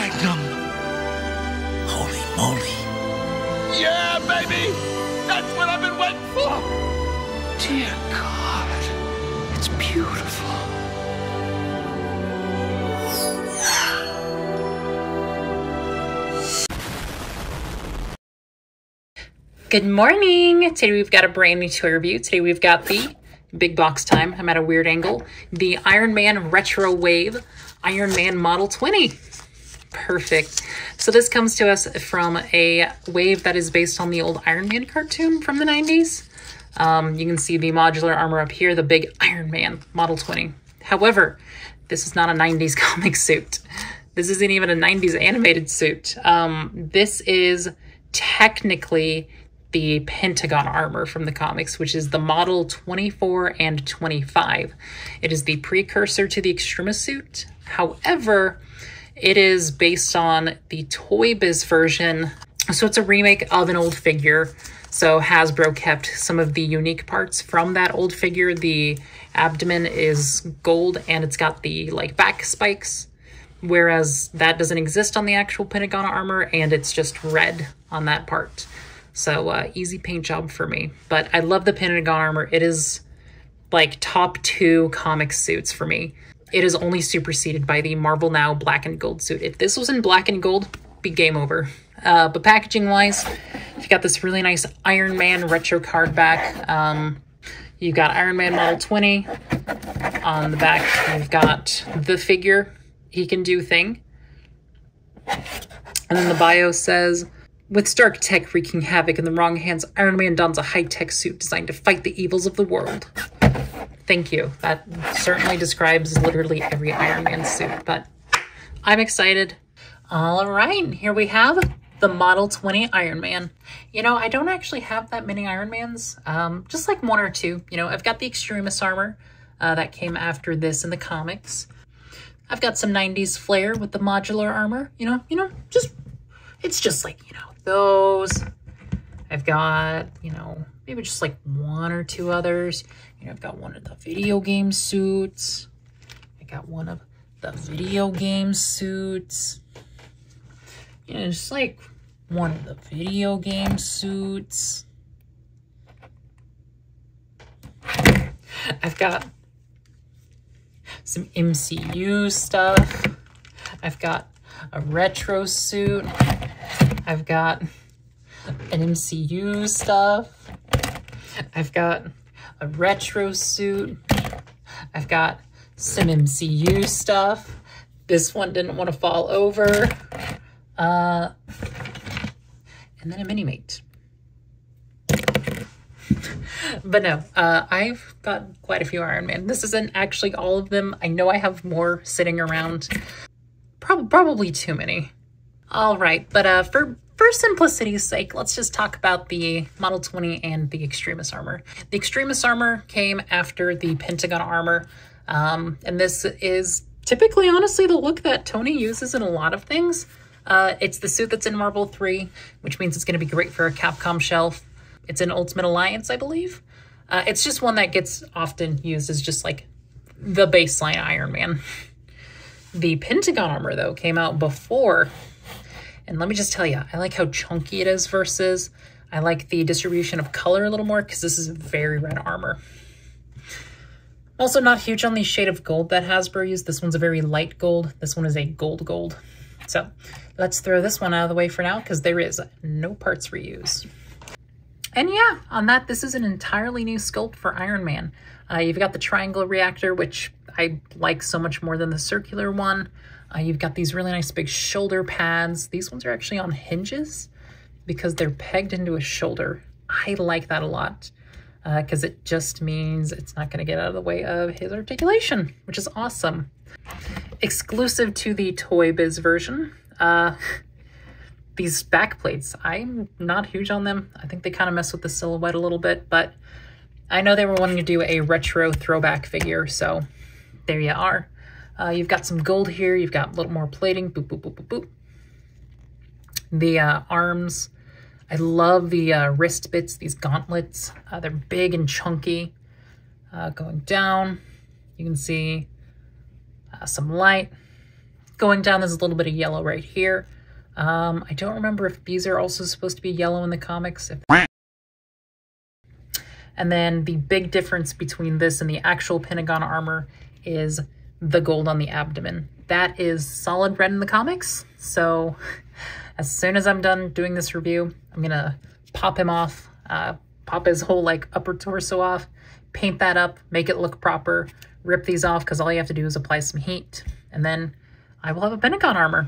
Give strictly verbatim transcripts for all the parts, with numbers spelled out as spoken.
Magnum. Holy moly. Yeah, baby! That's what I've been waiting for! Dear God, it's beautiful. Good morning! Today we've got a brand new toy review. Today we've got the big box time. I'm at a weird angle. The Iron Man Retro Wave Iron Man Model twenty. Perfect. So this comes to us from a wave that is based on the old Iron Man cartoon from the nineties. Um, you can see the modular armor up here, the big Iron Man Model twenty. However, this is not a nineties comic suit. This isn't even a nineties animated suit. Um, this is technically the Pentagon armor from the comics, which is the model twenty-four and twenty-five. It is the precursor to the Extremis suit. However, it is based on the Toy Biz version. So it's a remake of an old figure. So Hasbro kept some of the unique parts from that old figure. The abdomen is gold and it's got the like back spikes, whereas that doesn't exist on the actual Pentagon armor and it's just red on that part. So uh, easy paint job for me. But I love the Pentagon armor. It is like top two comic suits for me. It is only superseded by the Marvel Now black and gold suit. If this was in black and gold, be game over. Uh, but packaging wise, you got this really nice Iron Man retro card back. Um, you've got Iron Man Model twenty. On the back, you've got the figure he can do thing. And then the bio says, with Stark tech wreaking havoc in the wrong hands, Iron Man dons a high-tech suit designed to fight the evils of the world. Thank you. That certainly describes literally every Iron Man suit, but I'm excited. All right, here we have the Model twenty Iron Man. You know, I don't actually have that many Iron Mans, um, just like one or two. You know, I've got the Extremis armor uh, that came after this in the comics. I've got some nineties flair with the modular armor, you know, you know, just, it's just like, you know, those. I've got, you know, maybe just like one or two others. You know, I've got one of the video game suits. I got one of the video game suits. You know, just like one of the video game suits. I've got some M C U stuff. I've got a retro suit. I've got an M C U stuff. I've got a retro suit. I've got some M C U stuff. This one didn't want to fall over. Uh, and then a Mini-Mate. But no, uh, I've got quite a few Iron Man. This isn't actually all of them. I know I have more sitting around. Prob probably too many. All right, but uh, for, for simplicity's sake, let's just talk about the Model twenty and the Extremis armor. The Extremis armor came after the Pentagon armor, um, and this is typically, honestly, the look that Tony uses in a lot of things. Uh, it's the suit that's in Marvel three, which means it's going to be great for a Capcom shelf. It's in Ultimate Alliance, I believe. Uh, it's just one that gets often used as just like the baseline Iron Man. The Pentagon armor, though, came out before. And let me just tell you, I like how chunky it is versus, I like the distribution of color a little more because this is very red armor. Also not huge on the shade of gold that Hasbro used. This one's a very light gold. This one is a gold gold. So let's throw this one out of the way for now because there is no parts reuse. And yeah, on that, this is an entirely new sculpt for Iron Man. Uh, you've got the triangle reactor, which I like so much more than the circular one. Uh, you've got these really nice big shoulder pads. These ones are actually on hinges because they're pegged into a shoulder. I like that a lot because uh, it just means it's not going to get out of the way of his articulation, which is awesome. Exclusive to the Toy Biz version, uh, these back plates, I'm not huge on them. I think they kind of mess with the silhouette a little bit, but I know they were wanting to do a retro throwback figure, so there you are. Uh, you've got some gold here. You've got a little more plating. Boop, boop, boop, boop, boop. The uh, arms. I love the uh, wrist bits, these gauntlets. Uh, they're big and chunky. Uh, going down, you can see uh, some light. Going down, there's a little bit of yellow right here. Um, I don't remember if these are also supposed to be yellow in the comics. If and then the big difference between this and the actual Pentagon armor is the gold on the abdomen. That is solid red in the comics. So as soon as I'm done doing this review, I'm gonna pop him off, uh, pop his whole like upper torso off, paint that up, make it look proper, rip these off because all you have to do is apply some heat, and then I will have a Pentagon armor.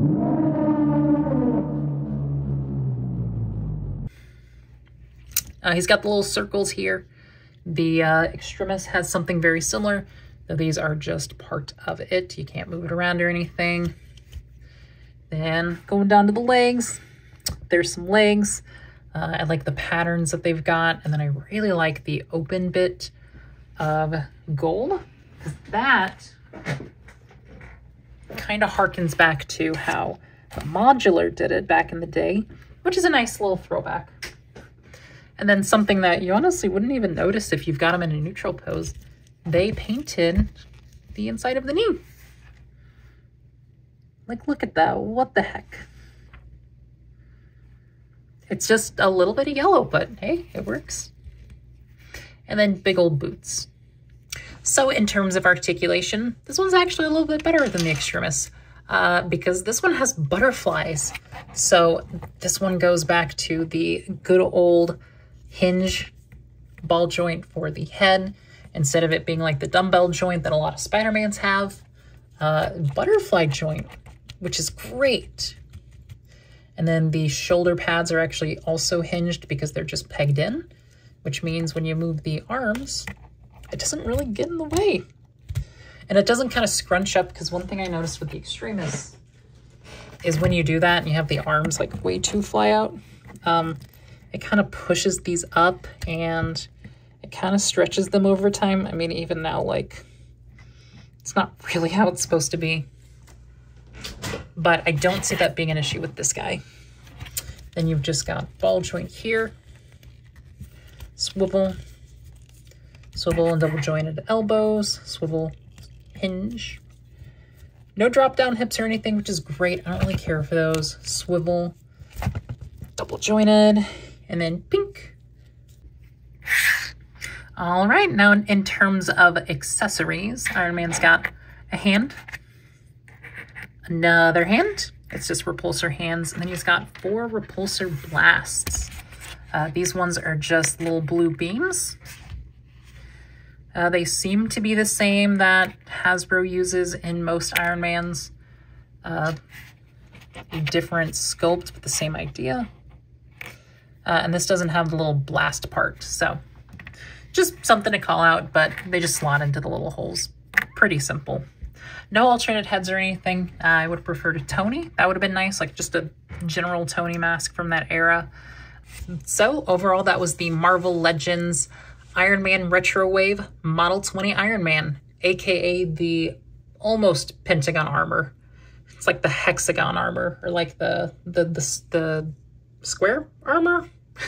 Uh, he's got the little circles here. The uh, extremis has something very similar, though these are just part of it. You can't move it around or anything. Then going down to the legs, there's some legs. Uh, I like the patterns that they've got, and then I really like the open bit of gold, because that kind of harkens back to how the Modular did it back in the day, which is a nice little throwback. And then something that you honestly wouldn't even notice if you've got them in a neutral pose, they painted the inside of the knee. Like, look at that. What the heck? It's just a little bit of yellow, but hey, it works. And then big old boots. So in terms of articulation, this one's actually a little bit better than the extremis uh, because this one has butterflies. So this one goes back to the good old hinge ball joint for the head, instead of it being like the dumbbell joint that a lot of Spider-Mans have. Uh, butterfly joint, which is great. And then the shoulder pads are actually also hinged because they're just pegged in, which means when you move the arms, it doesn't really get in the way. And it doesn't kind of scrunch up, because one thing I noticed with the extremis is when you do that and you have the arms like way too fly out, um, it kind of pushes these up and it kind of stretches them over time. I mean, even now, like, it's not really how it's supposed to be. But I don't see that being an issue with this guy. Then you've just got ball joint here, swivel, swivel and double jointed elbows, swivel, hinge. No drop down hips or anything, which is great. I don't really care for those. Swivel, double jointed, and then pink. All right, now in, in terms of accessories, Iron Man's got a hand, another hand. It's just repulsor hands. And then he's got four repulsor blasts. Uh, these ones are just little blue beams. Uh, they seem to be the same that Hasbro uses in most Iron Mans. Uh, different sculpt, but the same idea. Uh, and this doesn't have the little blast part. So just something to call out, but they just slot into the little holes. Pretty simple. No alternate heads or anything. Uh, I would prefer to Tony. That would have been nice, like just a general Tony mask from that era. So overall, that was the Marvel Legends Iron Man Retro Wave Model twenty Iron Man, aka the almost Pentagon armor. It's like the hexagon armor, or like the the the, the square armor.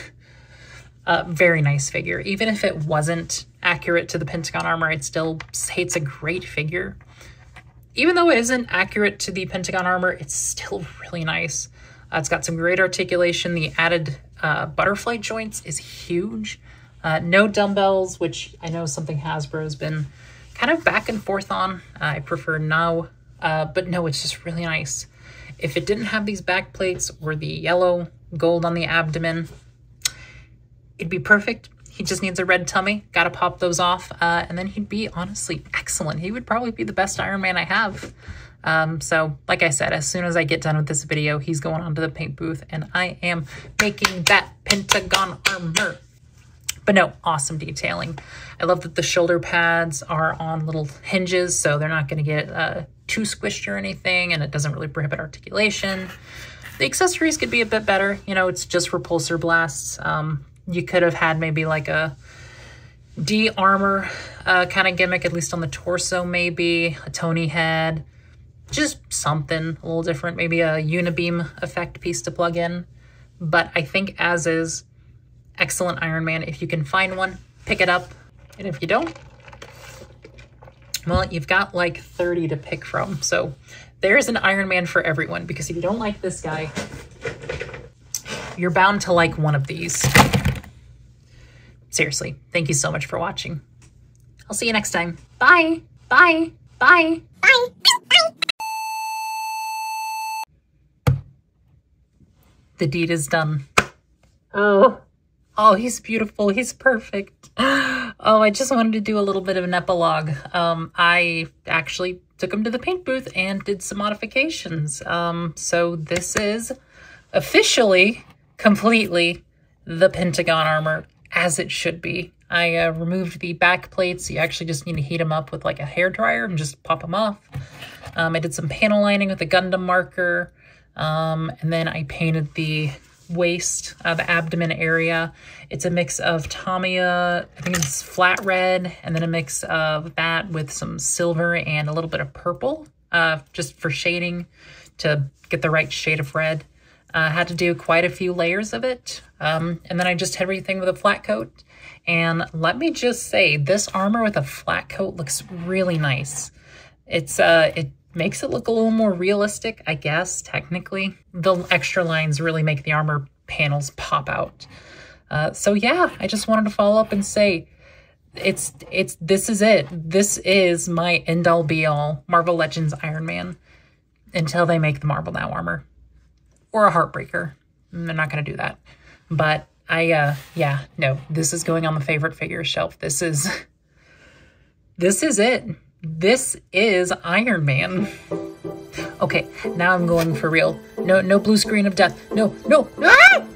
uh, very nice figure. Even if it wasn't accurate to the Pentagon armor, I'd still say it's a great figure. Even though it isn't accurate to the Pentagon armor, it's still really nice. Uh, it's got some great articulation. The added uh, butterfly joints is huge. Uh, no dumbbells, which I know something Hasbro has been kind of back and forth on. Uh, I prefer no, uh, but no, it's just really nice. If it didn't have these back plates or the yellow gold on the abdomen, it'd be perfect. He just needs a red tummy. Got to pop those off. Uh, and then he'd be honestly excellent. He would probably be the best Iron Man I have. Um, so like I said, as soon as I get done with this video, he's going onto the paint booth and I am making that Pentagon armor. But no, awesome detailing. I love that the shoulder pads are on little hinges, so they're not going to get uh, too squished or anything, and it doesn't really prohibit articulation. The accessories could be a bit better. You know, it's just repulsor blasts. Um, you could have had maybe like a D-armor uh, kind of gimmick, at least on the torso maybe, a Tony head, just something a little different, maybe a unibeam effect piece to plug in. But I think as is, excellent Iron Man. If you can find one, pick it up. And if you don't, well, you've got like thirty to pick from. So There's an Iron Man for everyone, because if you don't like this guy, you're bound to like one of these. Seriously, thank you so much for watching. I'll see you next time. Bye. Bye. Bye. Bye. The deed is done. Oh. Oh, he's beautiful. He's perfect. Oh, I just wanted to do a little bit of an epilogue. Um, I actually took him to the paint booth and did some modifications. Um, so this is officially, completely the Pentagon armor, as it should be. I uh, removed the back plates. You actually just need to heat them up with like a hairdryer and just pop them off. Um, I did some panel lining with a Gundam marker. Um, and then I painted the waist, uh, the abdomen area. It's a mix of Tamiya, I think it's flat red, and then a mix of that with some silver and a little bit of purple, uh, just for shading to get the right shade of red. I uh, had to do quite a few layers of it. Um, and then I just had everything with a flat coat. And let me just say, this armor with a flat coat looks really nice. It's, uh, it makes it look a little more realistic, I guess, technically. The extra lines really make the armor panels pop out. Uh, so yeah, I just wanted to follow up and say, it's, it's, this is it. This is my end-all be-all Marvel Legends Iron Man until they make the Marvel Now armor. Or a Heartbreaker. They're not going to do that. But I, uh, yeah, no, this is going on the favorite figures shelf. This is, this is it. This is Iron Man. Okay, now I'm going for real. No, no blue screen of death. No, no, ah!